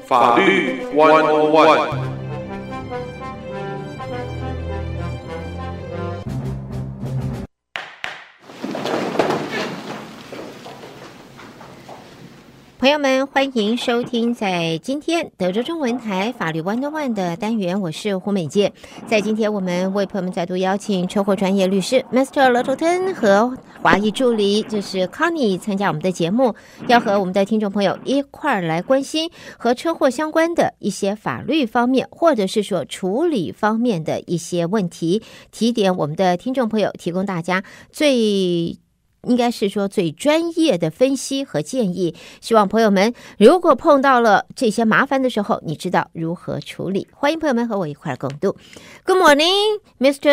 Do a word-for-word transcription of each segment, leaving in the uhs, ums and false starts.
法律一零一。 朋友们，欢迎收听在今天德州中文台法律一零一的单元，我是胡美健。在今天我们为朋友们再度邀请车祸专业律师 Mister Littleton 和华裔助理就是 Connie 参加我们的节目，要和我们的听众朋友一块儿来关心和车祸相关的一些法律方面或者是说处理方面的一些问题，提点我们的听众朋友，提供大家最应该是说最专业的分析和建议，希望朋友们如果碰到了这些麻烦的时候，你知道如何处理。欢迎朋友们和我一块共度。Good morning, Mister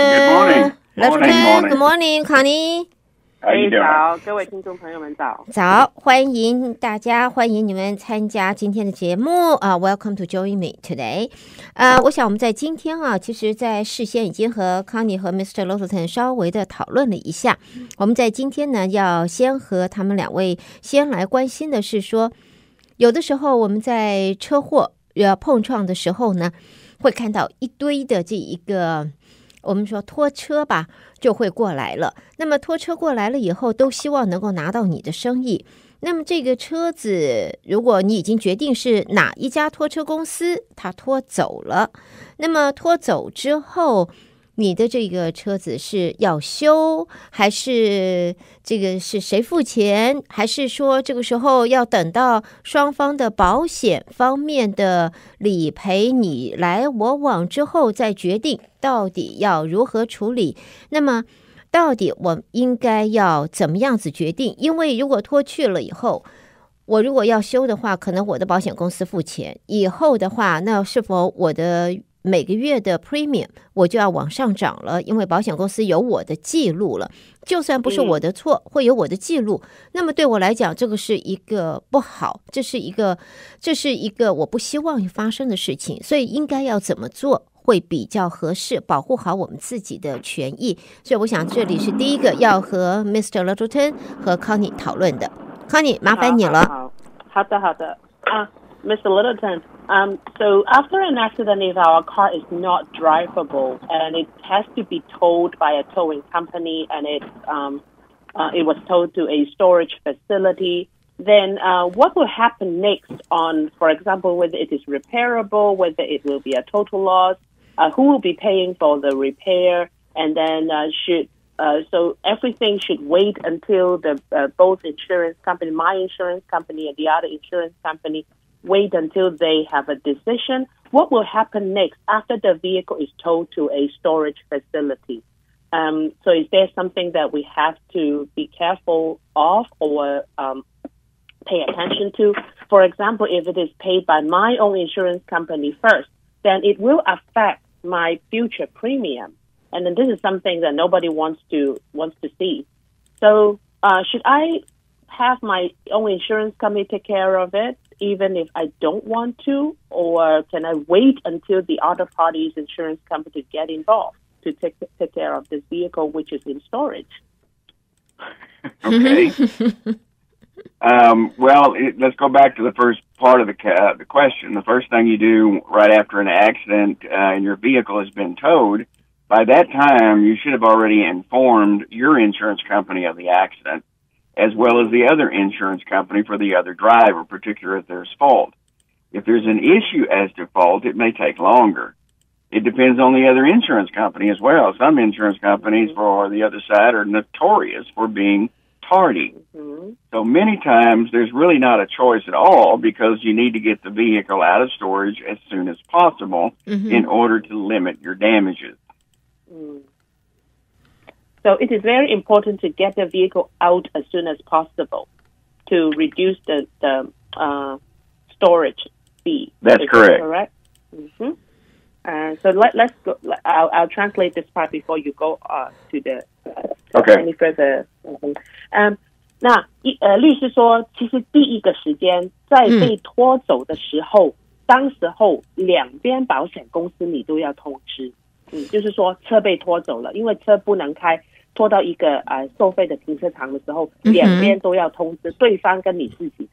Littleton. Good morning, Connie. 哎，早，各位听众朋友们早。 早，欢迎大家，欢迎你们参加今天的节目啊、uh, Welcome to join me today. 呃、uh, 我想我们在今天啊，其实在事先已经和 Connie 和 Mister Littleton 稍微的讨论了一下。我们在今天呢，要先和他们两位先来关心的是说，有的时候我们在车祸要碰撞的时候呢，会看到一堆的这一个我们说拖车吧，就会过来了。那么拖车过来了以后，都希望能够拿到你的生意。那么这个车子，如果你已经决定是哪一家拖车公司，它拖走了，那么拖走之后，你的这个车子是要修，还是这个是谁付钱，还是说这个时候要等到双方的保险方面的理赔你来我往之后再决定到底要如何处理？那么到底我应该要怎么样子决定？因为如果拖去了以后，我如果要修的话，可能我的保险公司付钱，以后的话，那是否我的每个月的 premium 我就要往上涨了？因为保险公司有我的记录了，就算不是我的错，会有我的记录。那么对我来讲，这个是一个不好，这是一个这是一个我不希望发生的事情。所以应该要怎么做会比较合适，保护好我们自己的权益？所以我想这里是第一个要和 Mister Littleton 和 Connie 讨论的。Connie， 麻烦你了。 好，好的，好的。啊、uh,，Mister Littleton. Um, so after an accident, if our car is not drivable and it has to be towed by a towing company and it, um, uh, it was towed to a storage facility, then uh, what will happen next on, for example, whether it is repairable, whether it will be a total loss, uh, who will be paying for the repair, and then uh, should uh, so everything should wait until the uh, both insurance company, my insurance company and the other insurance company, wait until they have a decision. What will happen next after the vehicle is towed to a storage facility? Um, so is there something that we have to be careful of or um, pay attention to? For example, if it is paid by my own insurance company first, then it will affect my future premium. And then this is something that nobody wants to wants to see. So uh, should I have my own insurance company take care of it, even if I don't want to, or can I wait until the other party's insurance company to get involved to take take care of this vehicle, which is in storage? Okay. um, well, it, let's go back to the first part of the uh, the question. The first thing you do right after an accident uh, and your vehicle has been towed, by that time you should have already informed your insurance company of the accident, as well as the other insurance company for the other driver, particularly if there's fault. If there's an issue as to fault, it may take longer. It depends on the other insurance company as well. Some insurance companies for the other side are notorious for being tardy. Mm-hmm. So many times there's really not a choice at all because you need to get the vehicle out of storage as soon as possible mm-hmm. in order to limit your damages. Mm. So it is very important to get the vehicle out as soon as possible to reduce the, the uh, storage fee. That's is correct. That correct? Mm-hmm. Uh, so let, let's go. I'll, I'll translate this part before you go uh, to the uh, okay. any further. Um, 那一呃，律师说，其实第一个时间在被拖走的时候，嗯、当时候两边保险公司你都要通知。嗯，就是说车被拖走了，因为车不能开，拖到一个呃收费的停车场的时候，两边都要通知对方跟你自己的。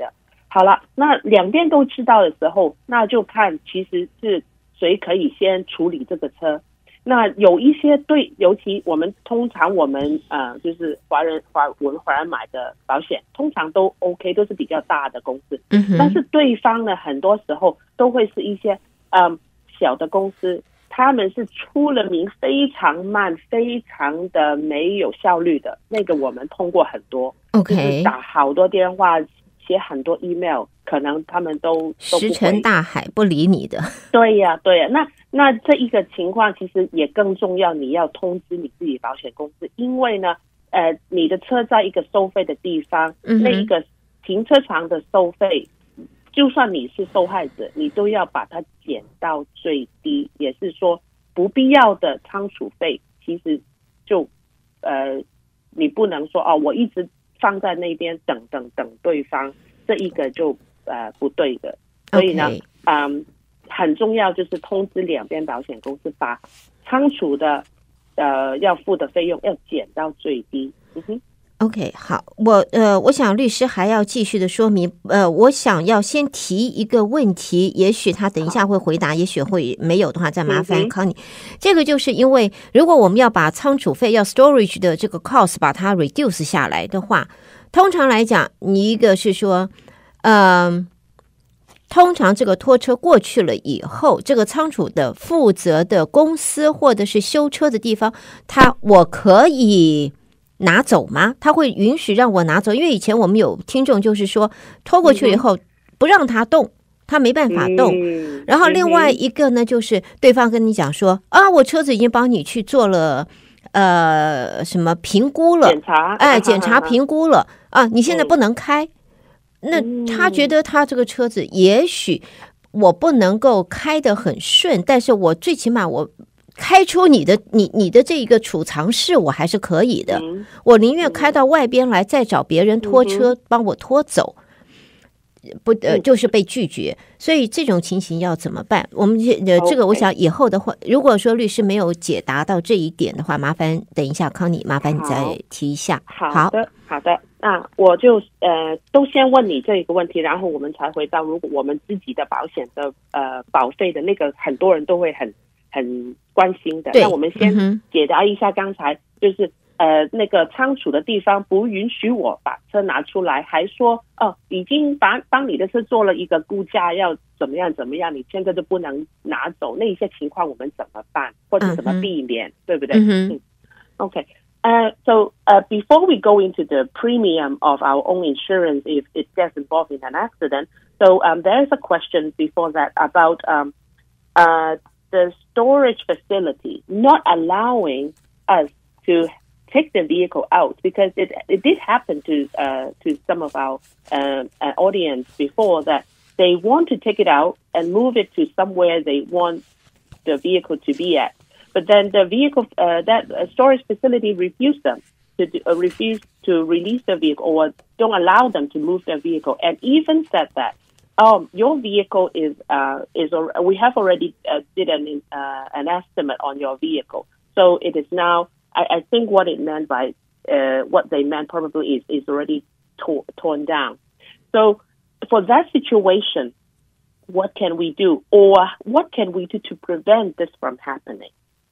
好了，那两边都知道的时候，那就看其实是谁可以先处理这个车。那有一些对，尤其我们通常我们呃就是华人华我们华人买的保险，通常都 OK， 都是比较大的公司。 嗯哼， 但是对方呢，很多时候都会是一些嗯小的公司，他们是出了名非常慢、非常的没有效率的。那个我们通过很多 OK， 就是打好多电话。写很多 email， 可能他们都石沉大海不理你的。 对呀、啊，对呀、啊。那那这一个情况其实也更重要，你要通知你自己保险公司，因为呢，呃，你的车在一个收费的地方，嗯、那一个停车场的收费，就算你是受害者，你都要把它减到最低。也是说，不必要的仓储费，其实就呃，你不能说哦，我一直放在那边等等等对方，这一个就呃不对的。所以呢， okay. 嗯，很重要就是通知两边保险公司，把仓储的呃要付的费用要减到最低。嗯哼。 OK， 好，我呃，我想律师还要继续的说明。呃，我想要先提一个问题，也许他等一下会回答，也许会没有的话，再麻烦康妮。这个就是因为，如果我们要把仓储费要 storage 的这个 cost 把它 reduce 下来的话，通常来讲，你一个是说，嗯、呃，通常这个拖车过去了以后，这个仓储的负责的公司或者是修车的地方，他我可以拿走吗？他会允许让我拿走？因为以前我们有听众就是说拖过去以后不让他动，他没办法动。 嗯、 然后另外一个呢，就是对方跟你讲说啊，我车子已经帮你去做了呃什么评估了， 检查， 哎，检查评估了啊，你现在不能开。 嗯、 那他觉得他这个车子也许我不能够开得很顺，但是我最起码我开出你的你你的这一个储藏室我还是可以的， 嗯、 我宁愿开到外边来，再找别人拖车帮我拖走，不呃就是被拒绝，所以这种情形要怎么办？我们呃这个我想以后的话，如果说律师没有解答到这一点的话，麻烦等一下康妮，麻烦你再提一下。 好的，好的，那我就呃都先问你这一个问题，然后我们才回到如果我们自己的保险的呃保费的那个，很多人都会很很关心的。那我们先解答一下刚才、嗯、就是呃那个仓储的地方不允许我把车拿出来，还说哦已经把帮你的车做了一个估价，要怎么样怎么样，你现在就不能拿走，那一些情况我们怎么办，或者怎么避免、嗯、对不对？嗯 OK Uh, so uh, before we go into the premium of our own insurance if it gets involved in an accident, so um, there is a question before that about um, uh, the storage facility not allowing us to take the vehicle out, because it it did happen to uh, to some of our uh, uh, audience before that they want to take it out and move it to somewhere they want the vehicle to be at. But then the vehicle, uh, that uh, storage facility refused them to do, uh, refuse to release the vehicle or don't allow them to move their vehicle, and even said that, um, your vehicle is uh, is uh, we have already uh, did an uh, an estimate on your vehicle, so it is now. I, I think what it meant by uh, what they meant probably is is already to- torn down. So for that situation, what can we do, or what can we do to prevent this from happening?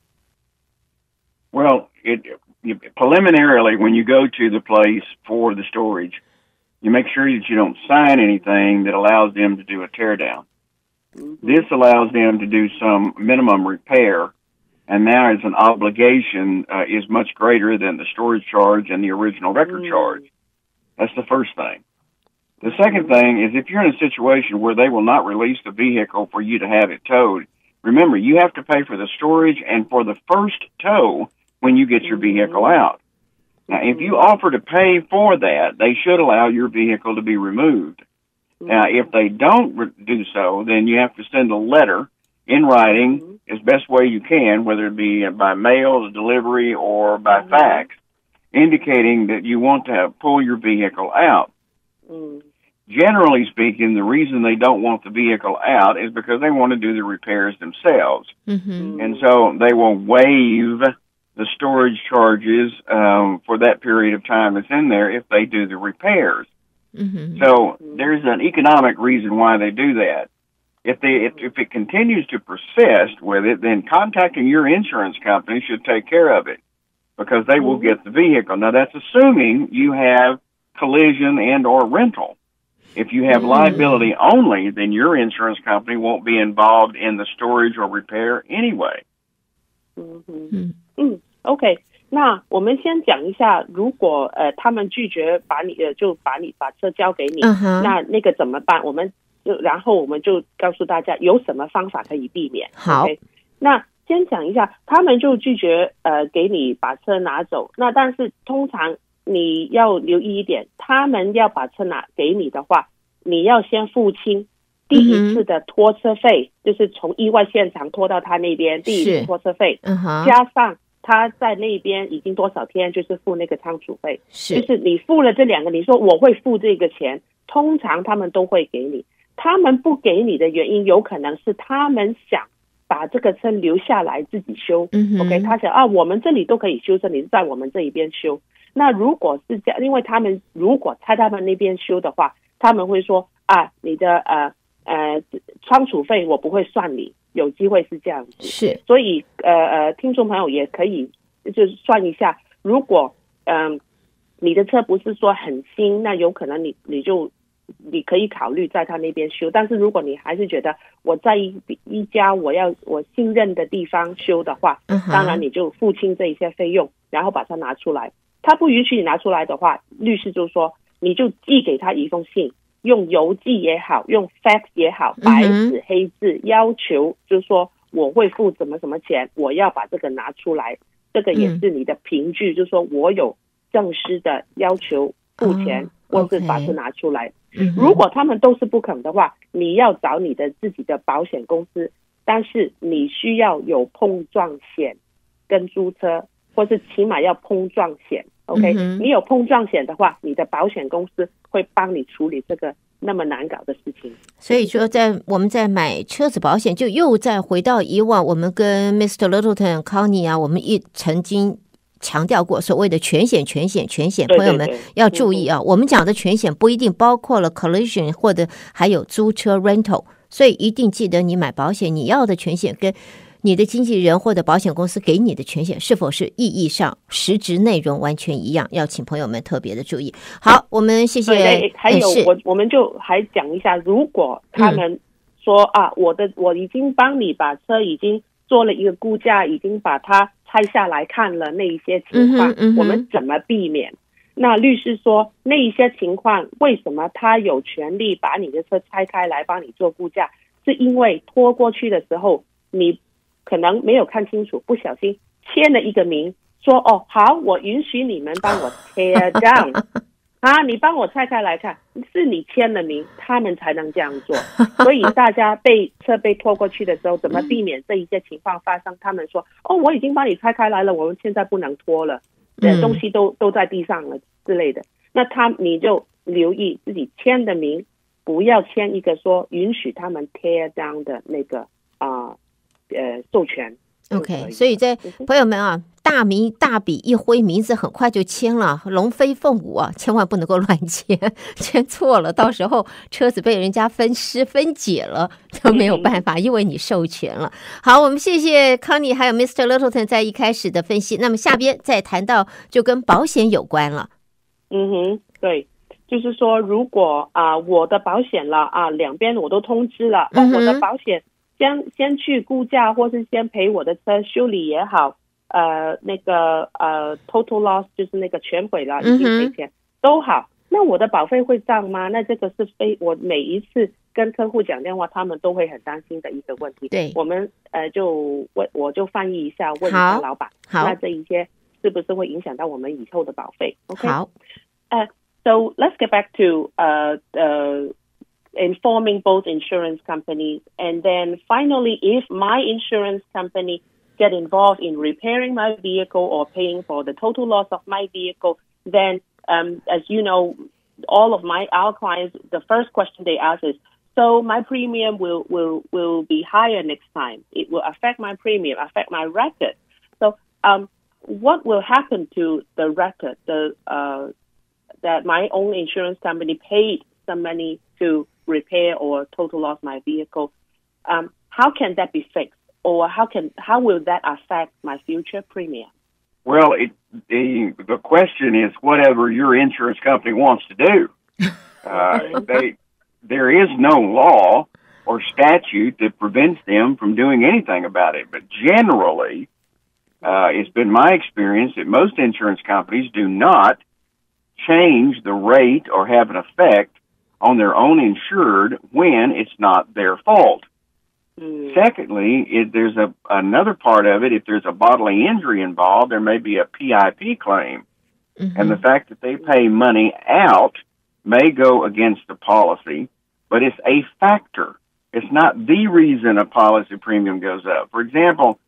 Well, it, it, preliminarily, when you go to the place for the storage, you make sure that you don't sign anything that allows them to do a teardown. Mm-hmm. This allows them to do some minimum repair, and now it's an obligation uh, is much greater than the storage charge and the original record mm-hmm. charge. That's the first thing. The second thing is if you're in a situation where they will not release the vehicle for you to have it towed, remember, you have to pay for the storage and for the first tow when you get your vehicle out. Now, if you offer to pay for that, they should allow your vehicle to be removed. Now, if they don't re- do so, then you have to send a letter in writing as best way you can, whether it be by mail, delivery, or by fax, indicating that you want to have, pull your vehicle out. Mm. Generally speaking, the reason they don't want the vehicle out is because they want to do the repairs themselves. Mm-hmm. And so they will waive the storage charges um, for that period of time that's in there if they do the repairs. Mm-hmm. So there's an economic reason why they do that. If they if, if it continues to persist with it, then contacting your insurance company should take care of it because they will get the vehicle. Now that's assuming you have collision and or rental. If you have liability only, then your insurance company won't be involved in the storage or repair anyway. 嗯嗯嗯 ，OK， 那我们先讲一下，如果呃他们拒绝把你呃就把你把车交给你， uh-huh. 那那个怎么办？我们就然后我们就告诉大家有什么方法可以避免。 好， okay? 那先讲一下，他们就拒绝呃给你把车拿走。那但是通常你要留意一点，他们要把车拿给你的话，你要先付清第一次的拖车费， mm-hmm. 就是从意外现场拖到他那边第一次拖车费， uh-huh. 加上他在那边已经多少天，就是付那个仓储费，就是你付了这两个，你说我会付这个钱，通常他们都会给你。他们不给你的原因，有可能是他们想把这个车留下来自己修。 Mm-hmm. OK， 他想啊，我们这里都可以修车，你在我们这一边修。那如果是这样，因为他们如果在他们那边修的话，他们会说啊，你的呃呃仓储费我不会算你，有机会是这样子。 是， 所以呃呃，听众朋友也可以就是算一下，如果嗯、呃、你的车不是说很新，那有可能你你就你可以考虑在他那边修。但是如果你还是觉得我在一一家我要我信任的地方修的话， uh-huh. 当然你就付清这一些费用，然后把它拿出来。他不允许你拿出来的话，律师就说你就寄给他一封信，用邮寄也好，用 fax 也好，白纸黑字要求就是说我会付什么什么钱，我要把这个拿出来，这个也是你的凭据，就是说我有正式的要求付钱，或是把这拿出来。如果他们都是不肯的话，你要找你的自己的保险公司，但是你需要有碰撞险跟租车，或是起码要碰撞险。OK，、嗯、你有碰撞险的话，你的保险公司会帮你处理这个那么难搞的事情。 所以说在我们在买车子保险，就又再回到以往我们跟 Mister Littleton Connie 啊，我们一曾经强调过所谓的全险全险全险，朋友们要注意啊、嗯、我们讲的全险不一定包括了 collision 或者还有租车 rental， 所以一定记得你买保险你要的全险跟你的经纪人或者保险公司给你的全险是否是意义上实质内容完全一样，要请朋友们特别的注意。好，我们谢谢。 还有我我们就还讲一下，如果他们说、嗯、啊，我的我已经帮你把车已经做了一个估价，已经把它拆下来看了那一些情况、嗯嗯、我们怎么避免？那律师说那一些情况为什么他有权利把你的车拆开来帮你做估价，是因为拖过去的时候你可能没有看清楚，不小心签了一个名，说哦好，我允许你们帮我 tear down 啊，你帮我拆开来看，是你签了名，他们才能这样做。所以大家被车被拖过去的时候，怎么避免这一些情况发生？他们说哦，我已经帮你拆开来了，我们现在不能拖了，嗯、东西都都在地上了之类的。那他你就留意自己签的名，不要签一个说允许他们 tear down 的那个啊。呃呃，授权 ，OK， 所以在朋友们啊，大名大笔一挥，名字很快就签了，龙飞凤舞啊，千万不能够乱签，签错了，到时候车子被人家分尸分解了就没有办法，因为你授权了。好，我们谢谢康妮还有 Mister Littleton 在一开始的分析，那么下边再谈到就跟保险有关了。 嗯哼，对。就是说，如果啊、呃、我的保险了啊，两边我都通知了，那、嗯、我的保险。先先去估价，或是先赔我的车修理也好，呃，那个呃 total loss 就是那个全毁了，已经赔钱、嗯、都好。那我的保费会涨吗？那这个是非我每一次跟客户讲电话，他们都会很担心的一个问题。 对， 我们呃就问我就翻译一下，问一下老板， 好， 那这一些是不是会影响到我们以后的保费 ？OK， 好， 呃、uh, ，so let's get back to 呃、uh, 呃。Uh, informing both insurance companies, and then finally, if my insurance company get involved in repairing my vehicle or paying for the total loss of my vehicle, then um, as you know, all of my our clients, the first question they ask is, so my premium will will will be higher next time. It will affect my premium, affect my record. So um, what will happen to the record, the uh that my own insurance company paid some money to repair or total loss my vehicle, um, how can that be fixed? Or how can how will that affect my future premium? Well, it, the the question is whatever your insurance company wants to do. Uh, they there is no law or statute that prevents them from doing anything about it. But generally, uh, it's been my experience that most insurance companies do not change the rate or have an effect on their own insured when it's not their fault. Mm. Secondly, if there's a another part of it, if there's a bodily injury involved, there may be a P I P claim. Mm-hmm. And the fact that they pay money out may go against the policy, but it's a factor. It's not the reason a policy premium goes up. For example,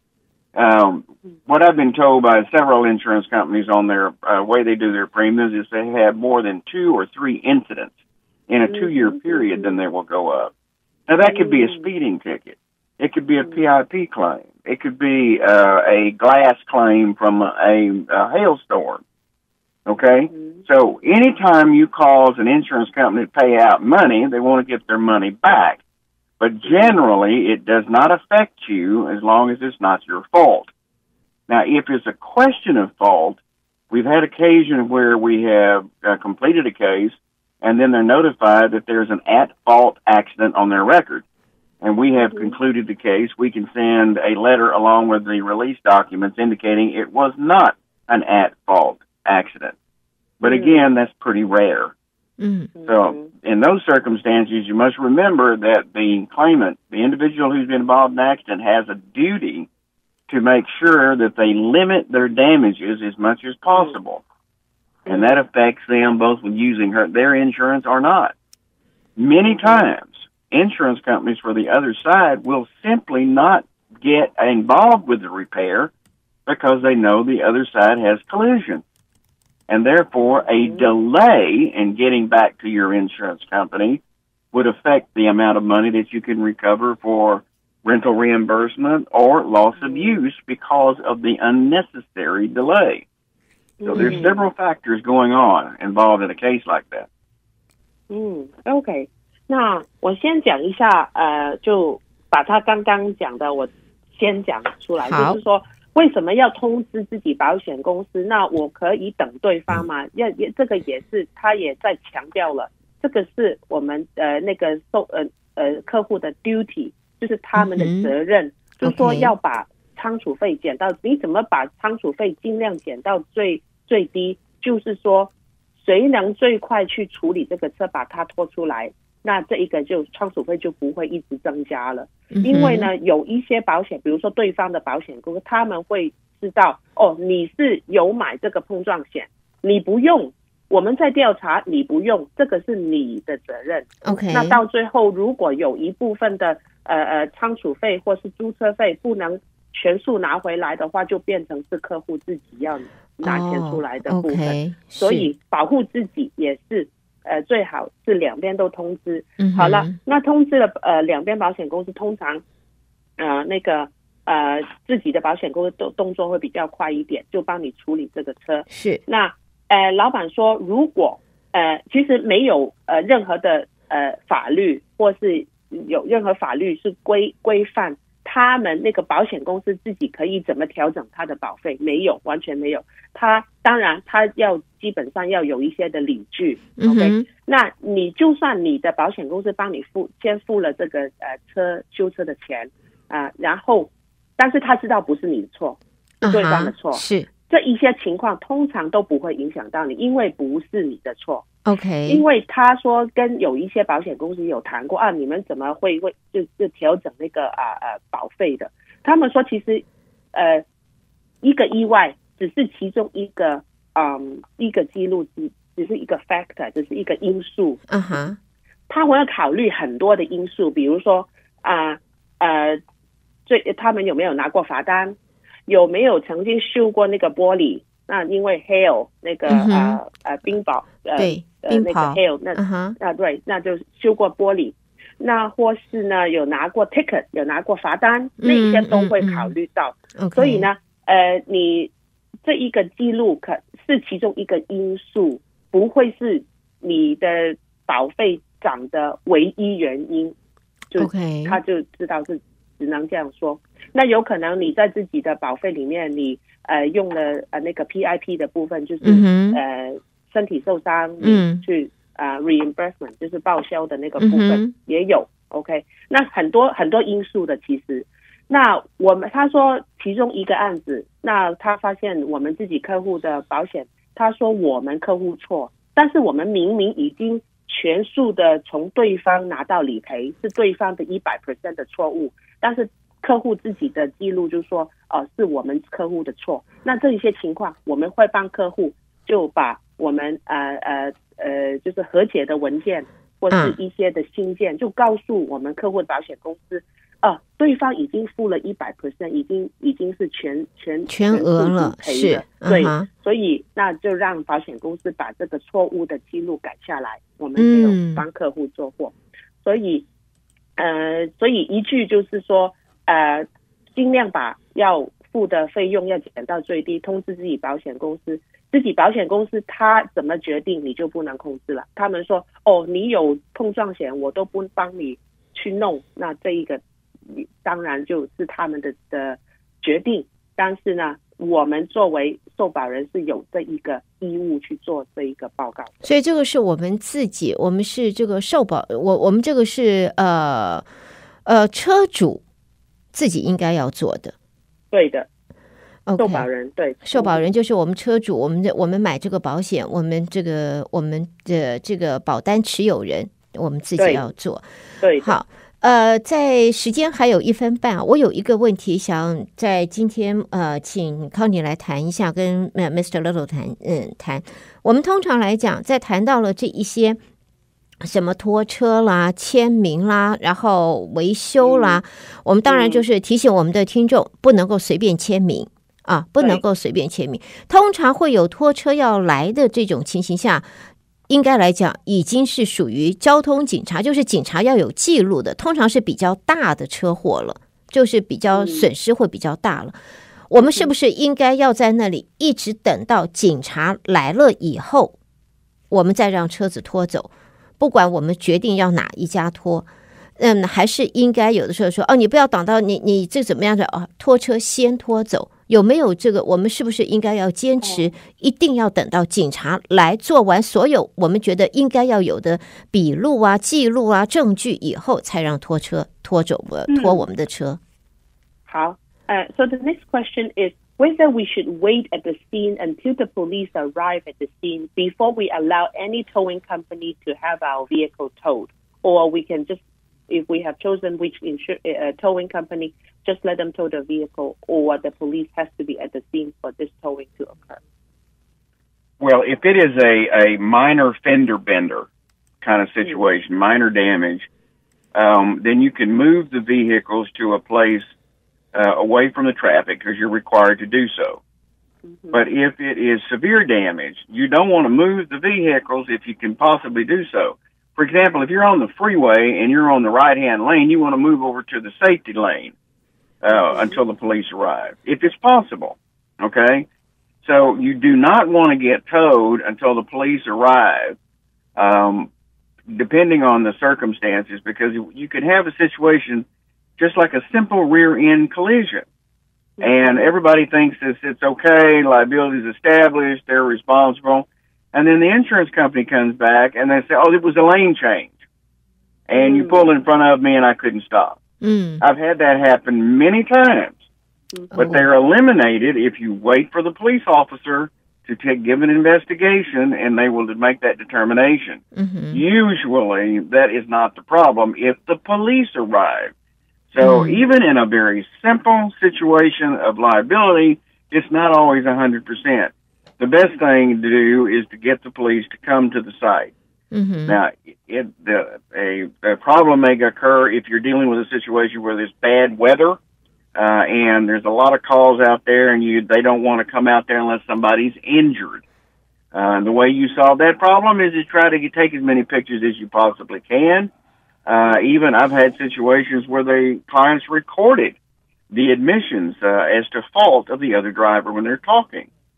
um, what I've been told by several insurance companies on their uh, way they do their premiums is they have more than two or three incidents in a two-year period, then they will go up. Now, that could be a speeding ticket. It could be a P I P claim. It could be uh, a glass claim from a, a hailstorm. Okay? Mm-hmm. So anytime you cause an insurance company to pay out money, they want to get their money back. But generally, it does not affect you as long as it's not your fault. Now, if it's a question of fault, we've had occasion where we have uh, completed a case, and then they're notified that there's an at-fault accident on their record. And we have mm-hmm. concluded the case. We can send a letter along with the release documents indicating it was not an at-fault accident. But mm-hmm. again, that's pretty rare. Mm-hmm. So in those circumstances, you must remember that the claimant, the individual who's been involved in an accident, has a duty to make sure that they limit their damages as much as possible. Mm-hmm. And that affects them both with using her, their insurance or not. Many times, insurance companies for the other side will simply not get involved with the repair because they know the other side has collusion. And therefore, a delay in getting back to your insurance company would affect the amount of money that you can recover for rental reimbursement or loss of use because of the unnecessary delay. So there's several factors going on involved in a case like that. 嗯 ，OK， 那我先讲一下，呃，就把他刚刚讲的我先讲出来，就是说为什么要通知自己保险公司？那我可以等对方吗？要也这个也是他也在强调了，这个是我们呃那个受呃呃客户的 duty， 就是他们的责任，嗯、就是说要把仓储费减到，你怎么把仓储费尽量减到最最低？就是说谁能最快去处理这个车，把它拖出来。那这一个就仓储费就不会一直增加了，因为呢，有一些保险，比如说对方的保险公司，他们会知道哦，你是有买这个碰撞险，你不用，我们在调查，你不用，这个是你的责任。OK， 那到最后，如果有一部分的呃呃仓储费或是租车费不能全数拿回来的话，就变成是客户自己要拿钱出来的部分， oh, okay, 所以保护自己也是。呃，最好是两边都通知。嗯、好了，那通知了呃两边保险公司，通常呃那个呃自己的保险公司动动作会比较快一点，就帮你处理这个车。是。那呃老板说，如果呃其实没有呃任何的呃法律，或是有任何法律是规规范他们那个保险公司自己可以怎么调整他的保费，没有，完全没有。他当然他要基本上要有一些的理据。OK，嗯、那你就算你的保险公司帮你付先付了这个呃车修车的钱啊、呃，然后但是他知道不是你的错，是对方的错， uh-huh, 是这一些情况通常都不会影响到你，因为不是你的错。OK， 因为他说跟有一些保险公司有谈过啊，你们怎么会会就就调整那个啊呃保费的？他们说其实呃一个意外只是其中一个嗯一个记录只只是一个 factor， 只是一个因素。嗯哼，他会要考虑很多的因素，比如说啊 呃, 呃最他们有没有拿过罚单，有没有曾经修过那个玻璃？那因为 hail 那个、嗯、呃呃冰雹呃对呃那个 hail 那、uh-huh. 啊对，那就修过玻璃。那或是呢有拿过 ticket， 有拿过罚单，嗯、那些都会考虑到。嗯嗯、所以呢，呃，你这一个记录可是其中一个因素， 不会是你的保费涨的唯一原因，就 OK 他就知道是只能这样说。那有可能你在自己的保费里面，你呃用了呃那个 P I P 的部分，就是、嗯、呃身体受伤，嗯，去啊、呃、reimbursement 就是报销的那个部分、嗯、也有 OK。那很多很多因素的其实。那我们他说其中一个案子，那他发现我们自己客户的保险，他说我们客户错，但是我们明明已经全数的从对方拿到理赔，是对方的 百分之百 的错误，但是客户自己的记录就说呃是我们客户的错。那这一些情况我们会帮客户就把我们呃呃呃就是和解的文件或是一些的信件、嗯、就告诉我们客户的保险公司啊，对方已经付了 百分之百， 已经已经是全全全额了，是对、uh-huh. 所以那就让保险公司把这个错误的记录改下来，我们没有帮客户做货、嗯、所以呃所以一句就是说呃尽量把要付的费用要减到最低，通知自己保险公司，自己保险公司他怎么决定你就不能控制了。他们说哦你有碰撞险我都不帮你去弄，那这一个当然就是他们的的决定，但是呢我们作为受保人是有这一个义务去做这一个报告， 所以这个是我们自己，我们是这个受保，我我们这个是呃呃车主自己应该要做的， 对的。 Okay, 受保人对， 受保人就是我们车主，我们的我们买这个保险，我们这个我们的这个保单持有人，我们自己要做。 对，对好。呃，在时间还有一分半，我有一个问题想在今天呃，请康妮来谈一下，跟 Mister Little 谈，嗯，谈。我们通常来讲，在谈到了这一些什么拖车啦、签名啦，然后维修啦，嗯、我们当然就是提醒我们的听众不能够随便签名啊，不能够随便签名。通常会有拖车要来的这种情形下。应该来讲已经是属于交通警察，就是警察要有记录的，通常是比较大的车祸了，就是比较损失会比较大了、嗯、我们是不是应该要在那里一直等到警察来了以后我们再让车子拖走，不管我们决定要哪一家拖，嗯，还是应该有的时候说哦，你不要等到你你这怎么样的哦，拖车先拖走，有没有这个？我们是不是应该要坚持，一定要等到警察来做完所有我们觉得应该要有的笔录啊、记录啊、证据以后，才让拖车拖走拖我们的车？ 好，呃 so the next question is whether we should wait at the scene until the police arrive at the scene before we allow any towing company to have our vehicle towed, or we can just, if we have chosen which insur- uh, towing company, just let them tow the vehicle, or the police has to be at the scene for this towing to occur. Well, if it is a, a minor fender bender kind of situation, mm-hmm. minor damage, um, then you can move the vehicles to a place uh, away from the traffic because you're required to do so. Mm-hmm. But if it is severe damage, you don't want to move the vehicles if you can possibly do so. For example, if you're on the freeway and you're on the right-hand lane, you want to move over to the safety lane uh, mm-hmm. until the police arrive, if it's possible, okay? So you do not want to get towed until the police arrive, um, depending on the circumstances, because you could have a situation just like a simple rear-end collision. Mm-hmm. And everybody thinks it's, it's okay, liability is established, they're responsible. And then the insurance company comes back and they say, oh, it was a lane change. And mm. you pulled in front of me and I couldn't stop. Mm. I've had that happen many times. Mm-hmm. But they're eliminated if you wait for the police officer to take, give an investigation and they will make that determination. Mm-hmm. Usually that is not the problem if the police arrive. So mm. even in a very simple situation of liability, it's not always one hundred percent. The best thing to do is to get the police to come to the site. Mm-hmm. Now, it, the, a, a problem may occur if you're dealing with a situation where there's bad weather, uh, and there's a lot of calls out there, and you they don't want to come out there unless somebody's injured. Uh, and the way you solve that problem is to try to get, take as many pictures as you possibly can. Uh, even I've had situations where the clients recorded the admissions uh, as to fault of the other driver when they're talking.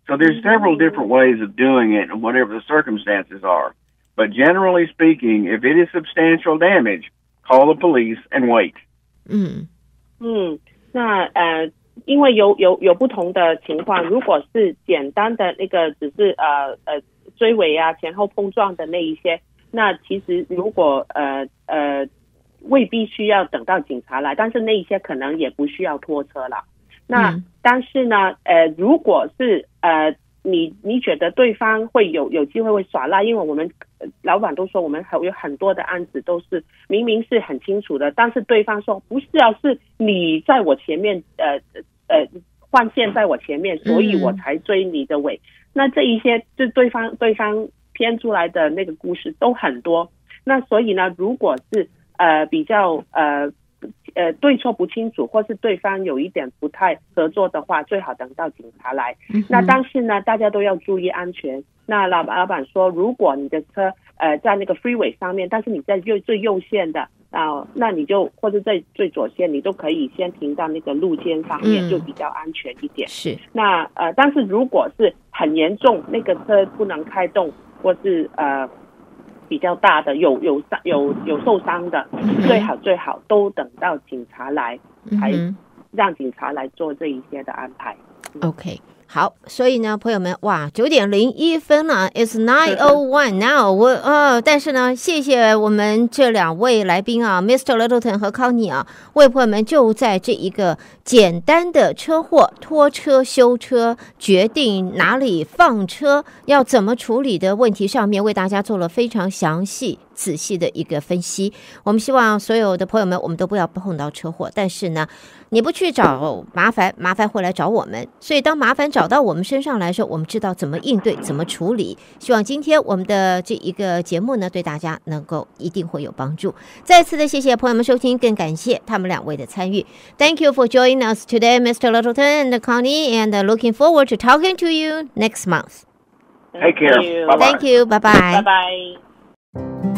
So there's several different ways of doing it and whatever the circumstances are. But generally speaking, if it is substantial damage, call the police and wait. 嗯嗯，那呃，因为有有有不同的情况，如果是简单的那个只是呃呃追尾啊、前后碰撞的那一些，那其实如果呃呃未必需要等到警察来，但是那一些可能也不需要拖车了。那、嗯、但是呢，呃，如果是呃你你觉得对方会有有机会会耍赖，因为我们、呃、老板都说我们很有很多的案子都是明明是很清楚的，但是对方说不是啊，是你在我前面呃呃换线在我前面，所以我才追你的尾。嗯、那这一些就对方对方编出来的那个故事都很多。那所以呢，如果是呃比较呃呃对错不清楚，或是对方有一点不太合作的话，最好等到警察来。嗯、那但是呢，大家都要注意安全。那老老板说，如果你的车呃在那个 freeway 上面，但是你在最最右线的啊、呃，那你就或者在最左线，你都可以先停到那个路肩上面，嗯、就比较安全一点。 是。那呃，但是如果是很严重，那个车不能开动，或是呃。比较大的有有有有受伤的，最好最好都等到警察来，才让警察来做这一些的安排。 OK， 好，所以呢，朋友们，哇，九点零一分了 ，It's nine oh one now 我。我呃，但是呢，谢谢我们这两位来宾啊 ，Mister Littleton 和 Connie 啊，为朋友们就在这一个简单的车祸、拖车、修车、决定哪里放车、要怎么处理的问题上面，为大家做了非常详细、仔细的一个分析。我们希望所有的朋友们，我们都不要碰到车祸，但是呢，你不去找麻烦，麻烦会来找我们。所以当麻烦找到我们身上来的时候，我们知道怎么应对，怎么处理。希望今天我们的这一个节目呢，对大家能够一定会有帮助。再次的谢谢朋友们收听，更感谢他们两位的参与。Thank you for joining us today, Mister Littleton and Connie, and looking forward to talking to you next month. Take care. Thank you. Bye-bye. Thank you. Bye bye. Bye bye.